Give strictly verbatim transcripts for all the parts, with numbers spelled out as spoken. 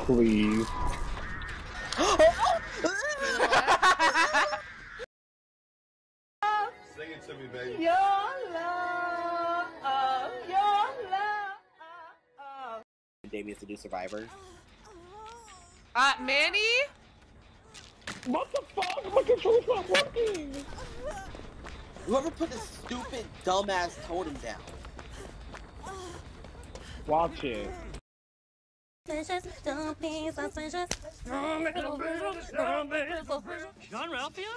please. Sing it to me, baby. Your love, your love. Damien's to do Survivor. Uh, Manny? What the fuck? My controller's not working! Whoever put this stupid, dumbass totem down. Watch it. John Ralphio?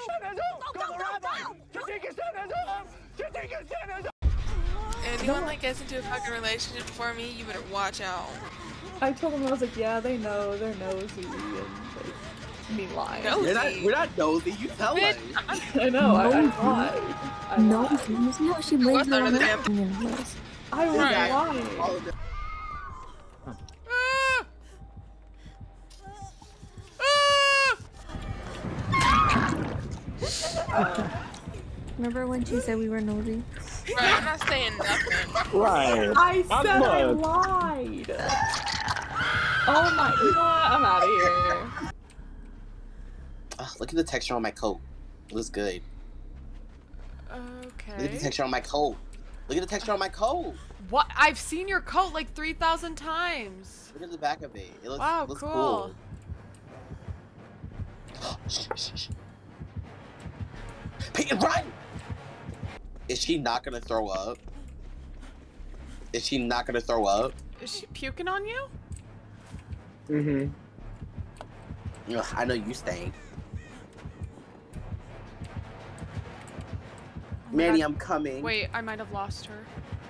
If anyone like gets into a fucking relationship for me, you better watch out. I told him, I was like, yeah, they know, they're nosy, and like, me lying. Nosy? We're not, we're not nosy, you tell us. I know, I, I lied. I No, lied. no, she blames What's it on under the the damn- opinion. I was Right. lying. All of the- Remember when she said we were nosy? Right, I'm not saying nothing. Right. I I'm said I good. lied. Oh my, you know what? I'm out of here. Ugh, look at the texture on my coat. It looks good. Look at the Okay. texture on my coat. Look at the texture on my coat. What? I've seen your coat like three thousand times. Look at the back of it. It looks, Wow, looks cool. cool. Shh, shh, shh. Peyton, run! Is she not gonna throw up? Is she not gonna throw up? Is she puking on you? Mm-hmm. Ugh, I know you stink. Oh my Manny, God. I'm coming. Wait, I might have lost her.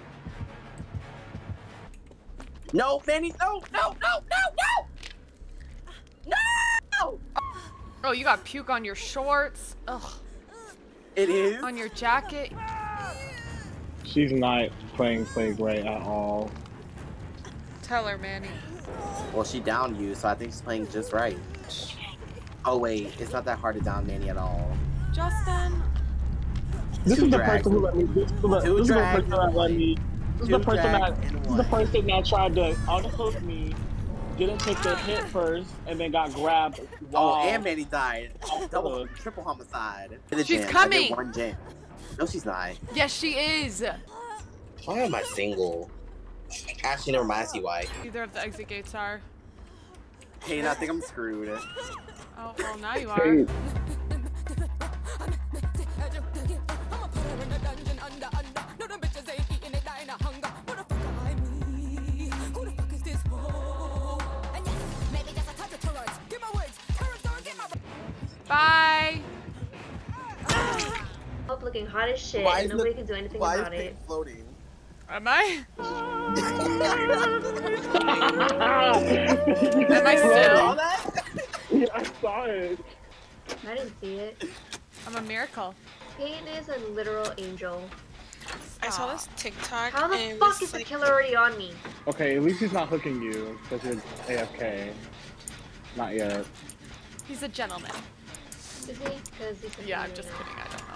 No, Manny, no, no, no, no, no! No! Oh, you got puke on your shorts. Ugh. It is? On your jacket. She's not playing play great at all. Tell her, Manny. Well, she downed you, so I think she's playing just right. Oh, wait, it's not that hard to down Manny at all. Justin. This Two is the drags. person who let me. This is the, Two this is the drags person that and let one. me. This is Two the person drags that. and This is the one. person that tried to unhook me, didn't take the hit first, and then got grabbed. Oh, while- and Manny died. Double, triple homicide. To the She's gym. I coming. did one gym. No, she's not. Yes, she is. Why am I single? Actually, never mind. I see why. Either of the exit gates are. Hey, I think I'm screwed. Oh, well, now you are. Hey, Bye. Up looking hot as shit, Why and is nobody the- can do anything Why is about Pink it. floating? Am I? Am I Saw still? that? yeah, I saw it. I didn't see it. I'm a miracle. Peyton is a literal angel. I saw this TikTok. How the and it fuck was is the like- killer already on me? Okay, at least he's not hooking you because you're A F K. Not yet. He's a gentleman. Is he? Because he's a Yeah, I'm just kidding. I don't know.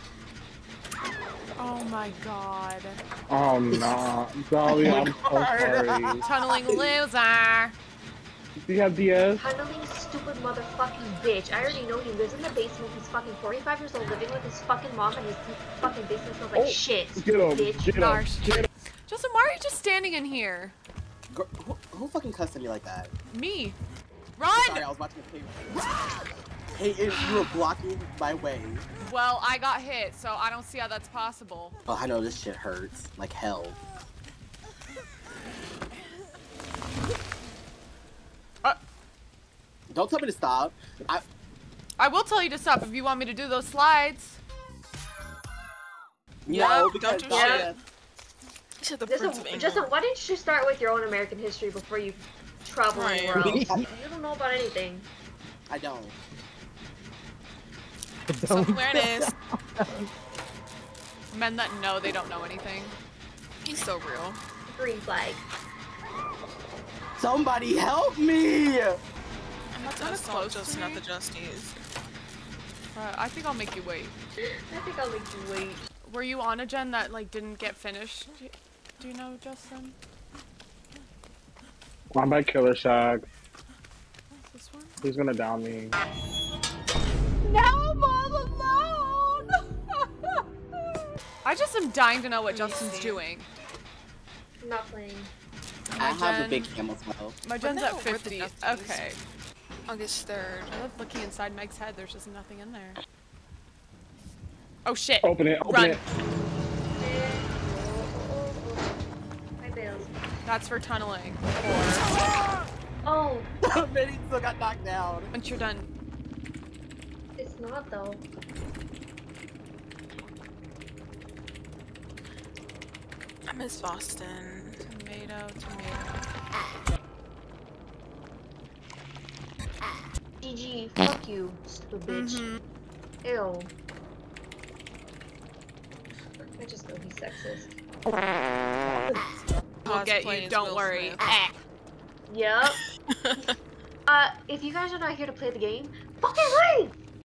Oh my god. Oh no, Dolly, I'm so sorry. Tunneling loser. Do you have D S? Tunneling stupid motherfucking bitch. I already know he lives in the basement. He's fucking forty-five years old, living with his fucking mom, and his fucking basement smells like Oh, shit. Get him, Bitch. get him, Gosh. get him. Justin, why are you just standing in here? Girl, who, who fucking cussed at me like that? Me. Sorry, Run! I was watching a paper. Hey, you were blocking my way. Well, I got hit, so I don't see how that's possible. Oh, I know this shit hurts like hell. Uh, Don't tell me to stop. I. I will tell you to stop if you want me to do those slides. No, don't because do Dahlia- Shut the Justin, Justin, why didn't you start with your own American history before you travel Right. the world? You don't know about anything. I don't. Self-awareness. Men that know they don't know anything. He's so real. Green flag. Somebody help me! I'm not gonna close Justin at the Justies. Uh, I think I'll make you wait. I think I'll make you wait. Were you on a gen that like didn't get finished? Do you know, Justin? I'm by Killer Shack. He's gonna down me. Now I'm all alone! I just am dying to know what Justin's doing. I'm not playing. I have the Jen- big camel smell. My gen's no, at we're the fifty. Justies. Okay. August third. I love looking inside Meg's head. There's just nothing in there. Oh shit. Open it, open Run. it. My bills. That's for tunneling. Or Oh, Minnie still got knocked down. once you're done. it's not though. I miss Boston. Tomato, tomato. G G, fuck you, stupid bitch. Mhm. Ew. I just go be sexist. We'll get you, Cosplays don't Will worry. Smith. Eh. Yep. uh, if you guys are not here to play the game, fucking leave!